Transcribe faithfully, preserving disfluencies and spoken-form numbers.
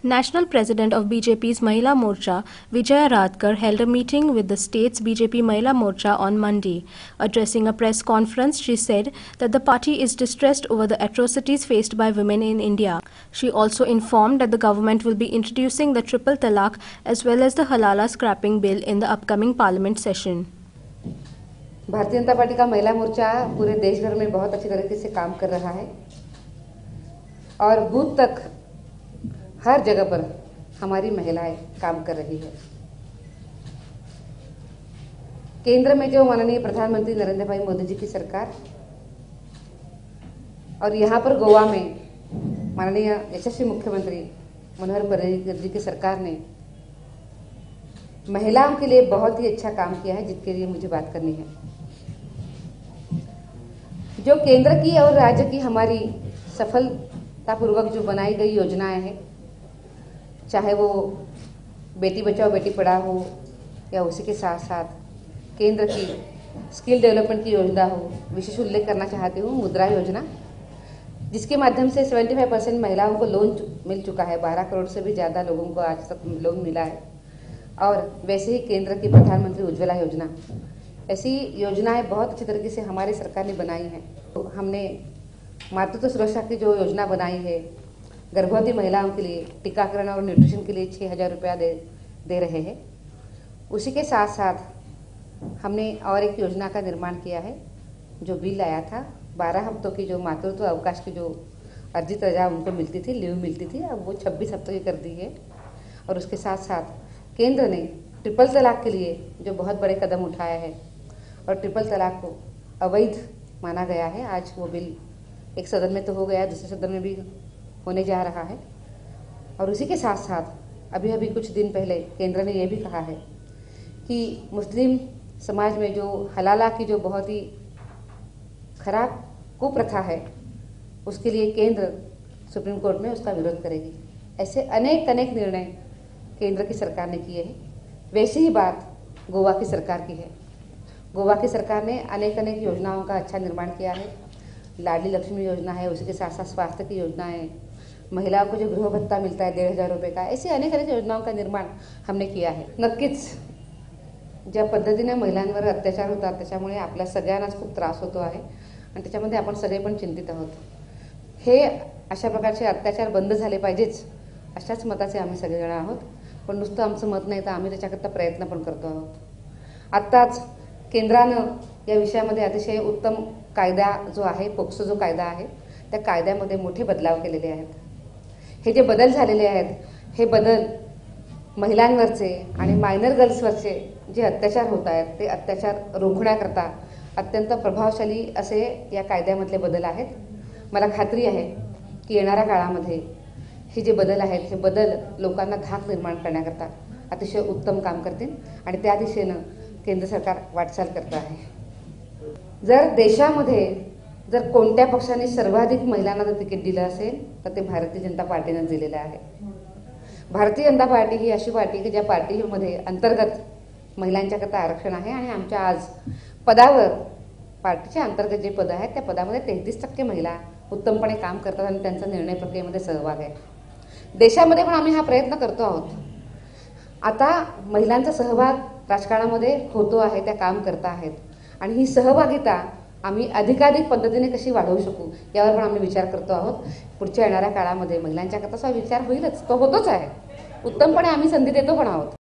National President of B J P's Mahila Morcha, Vijaya Rahatkar, held a meeting with the States B J P Mahila Morcha on Monday. Addressing a press conference, she said that the party is distressed over the atrocities faced by women in India. She also informed that the government will be introducing the triple talaq as well as the halala scrapping bill in the upcoming parliament session. Bharatiya Janata party का महिला मोर्चा पूरे देश भर में बहुत अच्छी तरीके से काम कर रहा है और बूथ तक हर जगह पर हमारी महिलाएं काम कर रही है। केंद्र में जो माननीय प्रधानमंत्री नरेंद्र भाई मोदी जी की सरकार और यहाँ पर गोवा में माननीय यशस्वी मुख्यमंत्री मनोहर पर्रिकर जी की सरकार ने महिलाओं के लिए बहुत ही अच्छा काम किया है, जिसके लिए मुझे बात करनी है। जो केंद्र की और राज्य की हमारी सफलतापूर्वक जो बनाई गई योजनाएं हैं, चाहे वो बेटी बचाओ बेटी पढ़ाओ हो या उसी के साथ साथ केंद्र की स्किल डेवलपमेंट की योजना हो, विशेष उल्लेख करना चाहती हूँ मुद्रा योजना, जिसके माध्यम से पचहत्तर परसेंट महिलाओं को लोन मिल चुका है। बारह करोड़ से भी ज़्यादा लोगों को आज तक लोन मिला है। और वैसे ही केंद्र की प्रधानमंत्री उज्ज्वला योजना, ऐसी योजनाएं बहुत अच्छी तरीके से हमारी सरकार ने बनाई हैं। तो हमने मातृत्व सुरक्षा की जो योजना बनाई है, गर्भवती महिलाओं के लिए टीकाकरण और न्यूट्रिशन के लिए छः हज़ार रुपया दे दे रहे हैं। उसी के साथ साथ हमने और एक योजना का निर्माण किया है, जो बिल आया था बारह हफ्तों की जो मातृत्व अवकाश की जो अर्जित रजा उनको मिलती थी, लीव मिलती थी, अब वो छब्बीस हफ्तों की कर दी है। और उसके साथ साथ केंद्र ने ट्रिपल तलाक के लिए जो बहुत बड़े कदम उठाया है और ट्रिपल तलाक को अवैध माना गया है, आज वो बिल एक सदन में तो हो गया, दूसरे सदन में भी होने जा रहा है। और उसी के साथ साथ अभी अभी कुछ दिन पहले केंद्र ने यह भी कहा है कि मुस्लिम समाज में जो हलाला की जो बहुत ही खराब कुप्रथा है, उसके लिए केंद्र सुप्रीम कोर्ट में उसका विरोध करेगी। ऐसे अनेक अनेक निर्णय केंद्र की सरकार ने किए हैं। वैसी ही बात गोवा की सरकार की है। गोवा की सरकार ने अनेक अनेक योजनाओं का अच्छा निर्माण किया है। लाडली लक्ष्मी योजना है, उसी के साथ साथ स्वास्थ्य की योजना है, महिलाओं को जो गृह भत्ता मिलता है डेढ़ हजार रुपये का, ऐसी अनेक अनेक योजनाओं का निर्माण हमने किया है। नक्कीच ज्या पद्धतीने महिलांवर अत्याचार होतात त्याच्यामुळे आपल्या सगळ्यांनाच खूप त्रास होतो आहे आणि त्याच्यामध्ये आपण सगळे पण चिंतित आहोत। हे अशा प्रकारचे अत्याचार बंद झाले पाहिजेच, अशाच मताचे आम्ही सगळेजण आहोत। पण नुसतं आमचं मत नाही, तर आम्ही त्याच्याकरता प्रयत्न पण करतो आहोत। आत्ताच केंद्रानं या विषयामध्ये अतिशय उत्तम कायदा जो आहे, पोक्सो जो कायदा आहे, त्या कायद्यामध्ये मोठे बदलाव केलेले आहेत। हे जे बदल झालेले आहेत, हे बदल महिलांवरचे आणि मायनर गर्ल्सवरचे जे अत्याचार होत आहेत, ते अत्याचार रोखण्याकरता अत्यंत प्रभावशाली असे या कायद्यामधले बदल आहेत। मला खात्री आहे की येणाऱ्या काळामध्ये हे जे बदल आहेत, हे बदल लोकांना धाक निर्माण करण्याकरता अतिशय उत्तम काम करतील आणि त्या दिशेनं केंद्र सरकार वाटचाल करत आहे। जर देशामध्ये जर कोणत्या पक्षाने सर्वाधिक महिलांना जर तिकीट दिलं असेल, तर ते भारतीय जनता पार्टीनं दिलेलं आहे। भारतीय जनता पार्टी ही अशी पार्टी की ज्या पार्टीमध्ये अंतर्गत महिलांच्याकरता आरक्षण आहे आणि आमच्या आज पदावर पार्टीच्या अंतर्गत जे पद आहेत, त्या पदामध्ये तेहतीस टक्के महिला उत्तमपणे काम करतात आणि त्यांचा निर्णय प्रक्रियेमध्ये सहभाग आहे। देशामध्ये पण आम्ही हा प्रयत्न करतो आहोत। आता महिलांचा सहभाग राजकारणामध्ये होतो आहे, त्या काम करत आहेत आणि ही सहभागिता आम्ही अधिकाधिक पद्धतीने कशी वाढवू शकू यावर पण आम्ही विचार करतो आहोत। पुढच्या येणाऱ्या काळामध्ये महिलांच्याकरता असा विचार होईलच, तो होतोच आहे। उत्तमपणे आम्ही संधी देतो पण आहोत।